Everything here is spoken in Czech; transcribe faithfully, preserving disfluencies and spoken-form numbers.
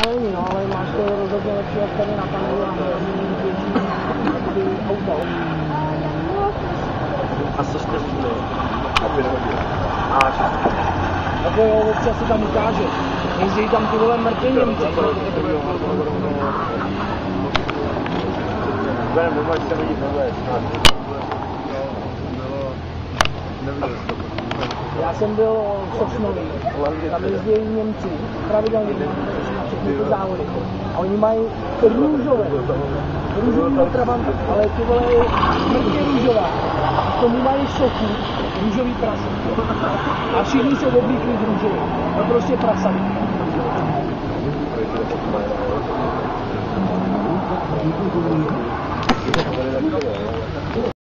Ale není, no, ale máš to rozhodně lepší jak tady na panelu a větší auto. A co jste říkali? A pět hodin. A šest. Jako jo, občas se tam ukáže. Jezdí tam ty vole mrtvý Němci. Budeme doma, že se vidí tohle. Já jsem byl v Sosnoví, tam jezdí Němci, pravidelně na všechny ty závody. A oni mají růžové, růžový trabanty, ale ty vole mrtvě růžová. A k tomu mají sochu, růžový prasa. A všichni jsou oblíkli z růžový. To prostě prasa.